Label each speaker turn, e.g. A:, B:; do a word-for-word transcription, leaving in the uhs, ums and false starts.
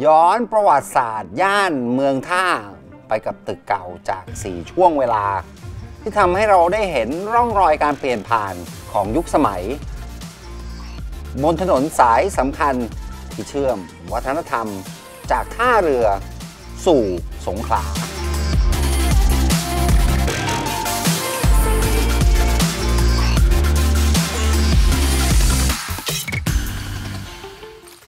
A: ย้อนประวัติศาสตร์ย่านเมืองท่าไปกับตึกเก่าจากสี่ช่วงเวลาที่ทำให้เราได้เห็นร่องรอยการเปลี่ยนผ่านของยุคสมัยบนถนนสายสำคัญที่เชื่อมวัฒนธรรมจากท่าเรือสู่สงขลา